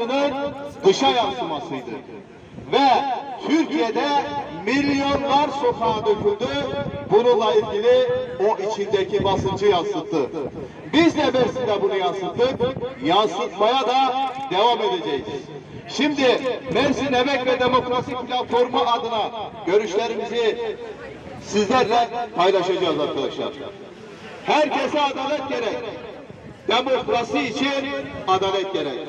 yaşantısının dışa yansımasıydı. Ve Türkiye'de milyonlar sokağa döküldü. Bununla ilgili o içindeki basıncı yansıttı. Biz de Mersin'de bunu yansıttık. Yansıtmaya da devam edeceğiz. Şimdi Mersin Emek ve Demokrasi Platformu adına görüşlerimizi sizlerle paylaşacağız arkadaşlar. Herkese adalet gerek. Demokrasi için adalet gerek.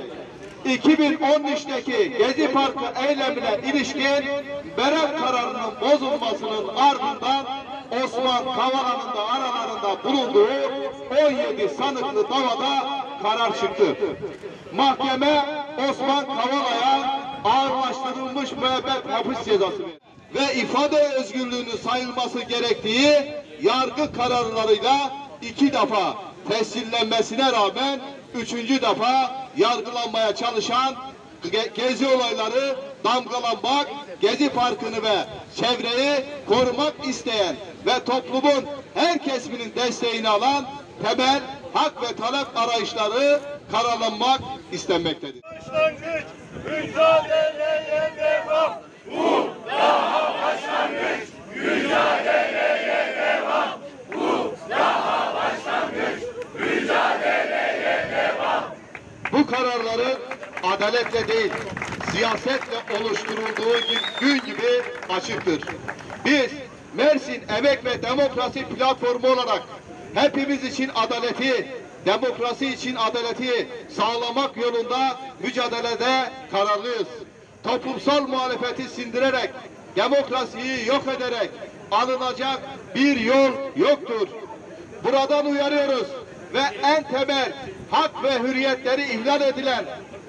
2013'teki Gezi Parkı eylemine ilişkin Berel kararının bozulmasının ardından Osman Kavala'nın da aralarında bulunduğu 17 sanıklı davada karar çıktı. Mahkeme Osman Kavala'ya ağırlaştırılmış müebbet hapis cezası verdi. Ve ifade özgürlüğünün sayılması gerektiği yargı kararlarıyla 2 defa tescillenmesine rağmen 3. defa yargılanmaya çalışan Gezi olayları damgalanmak, Gezi Parkı'nı ve çevreyi korumak isteyen ve toplumun her kesiminin desteğini alan temel hak ve talep arayışları karalanmak istenmektedir. Başlangıç, mücadeleye devam. Bu daha başlangıç, mücadeleye devam. Bu daha başlangıç, mücadeleye devam. Bu kararların adaletle değil, siyasetle oluşturulduğu gün gibi açıktır. Biz Mersin Emek ve Demokrasi Platformu olarak hepimiz için adaleti, demokrasi için adaleti sağlamak yolunda mücadelede kararlıyız. Toplumsal muhalefeti sindirerek, demokrasiyi yok ederek alınacak bir yol yoktur. Buradan uyarıyoruz ve en temel hak ve hürriyetleri ihlal edilen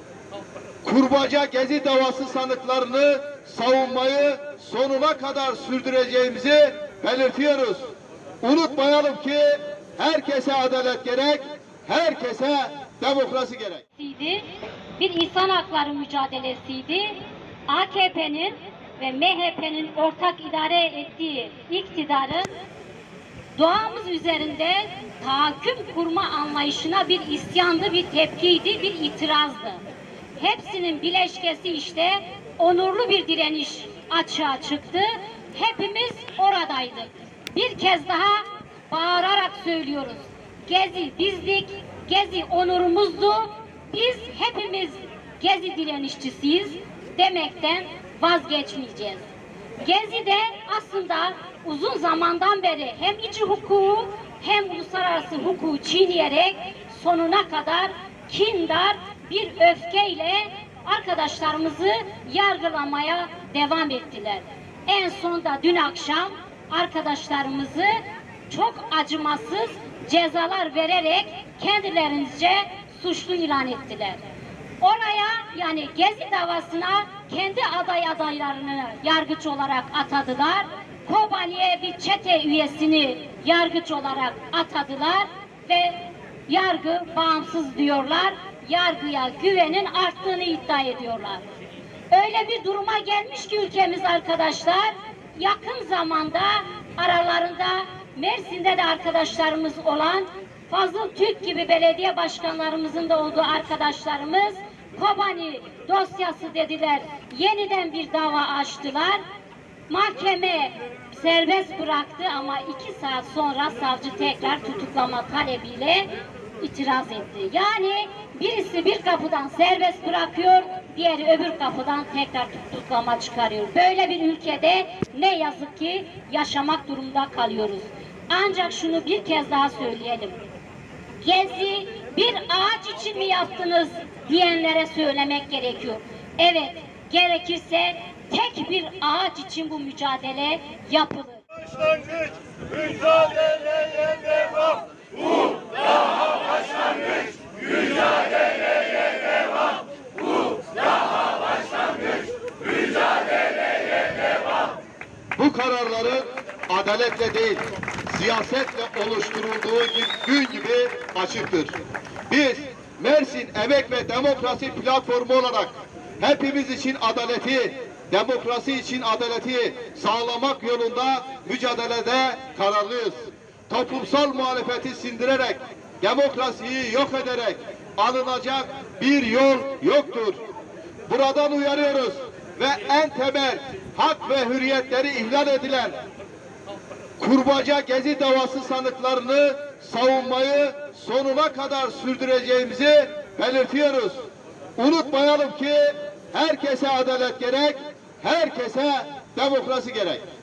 Kurbaca Gezi davası sanıklarını savunmayı sonuna kadar sürdüreceğimizi belirtiyoruz. Unutmayalım ki herkese adalet gerek, herkese demokrasi gerek. Bir insan hakları mücadelesiydi. AKP'nin ve MHP'nin ortak idare ettiği iktidarın doğamız üzerinde tahakküm kurma anlayışına bir isyandı, bir tepkiydi, bir itirazdı. Hepsinin bileşkesi işte onurlu bir direniş açığa çıktı. Hepimiz oradaydık. Bir kez daha bağırarak söylüyoruz. Gezi bizdik, Gezi onurumuzdu. Biz hepimiz Gezi direnişçisiyiz demekten vazgeçmeyeceğiz. Gezi de aslında uzun zamandan beri hem içi hukuku hem uluslararası hukuku çiğneyerek sonuna kadar kindar bir öfkeyle arkadaşlarımızı yargılamaya devam ettiler. En son da dün akşam arkadaşlarımızı çok acımasız cezalar vererek kendilerince suçlu ilan ettiler. Oraya yani Gezi davasına kendi adaylarını yargıç olarak atadılar. Kobani'ye bir çete üyesini yargıç olarak atadılar ve yargı bağımsız diyorlar. Yargıya güvenin arttığını iddia ediyorlar. Öyle bir duruma gelmiş ki ülkemiz arkadaşlar, yakın zamanda aralarında Mersin'de de arkadaşlarımız olan Fazıl Türk gibi belediye başkanlarımızın da olduğu arkadaşlarımız Kobani dosyası dediler, yeniden bir dava açtılar. Mahkeme serbest bıraktı ama 2 saat sonra savcı tekrar tutuklama talebiyle itiraz etti. Yani birisi bir kapıdan serbest bırakıyor, diğeri öbür kapıdan tekrar tutuklama çıkarıyor. Böyle bir ülkede ne yazık ki yaşamak durumunda kalıyoruz. Ancak şunu bir kez daha söyleyelim. Gezi bir ağaç için mi yaptınız diyenlere söylemek gerekiyor. Evet, gerekirse tek bir ağaç için bu mücadele yapılır. Başlangıç, mücadeleye devam. Bu daha başlangıç, mücadeleye devam. Bu daha başlangıç, mücadeleye devam. Bu kararların adaletle değil, siyasetle oluşturulduğu gün gibi açıktır. Biz Mersin Emek ve Demokrasi Platformu olarak hepimiz için adaleti, demokrasi için adaleti sağlamak yolunda mücadelede kararlıyız. Toplumsal muhalefeti sindirerek, demokrasiyi yok ederek alınacak bir yol yoktur. Buradan uyarıyoruz ve en temel hak ve hürriyetleri ihlal edilen Kurbaca Gezi davası sanıklarını savunmayı sonuna kadar sürdüreceğimizi belirtiyoruz. Unutmayalım ki herkese adalet gerek, herkese demokrasi gerek.